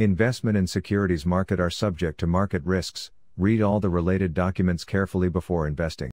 Investment in securities market are subject to market risks. Read all the related documents carefully before investing.